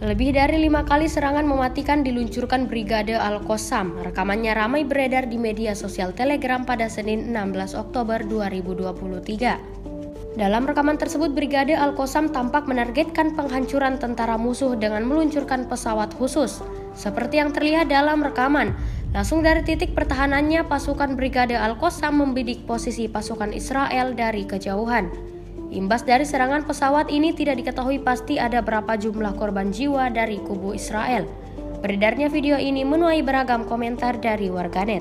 Lebih dari 5 kali serangan mematikan diluncurkan Brigade Al-Qassam. Rekamannya ramai beredar di media sosial Telegram pada Senin 16 Oktober 2023. Dalam rekaman tersebut, Brigade Al-Qassam tampak menargetkan penghancuran tentara musuh dengan meluncurkan pesawat khusus. Seperti yang terlihat dalam rekaman, langsung dari titik pertahanannya, pasukan Brigade Al-Qassam membidik posisi pasukan Israel dari kejauhan. Imbas dari serangan pesawat ini tidak diketahui pasti ada berapa jumlah korban jiwa dari kubu Israel. Beredarnya video ini menuai beragam komentar dari warganet.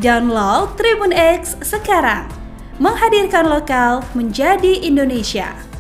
Download Tribun X sekarang, menghadirkan lokal menjadi Indonesia.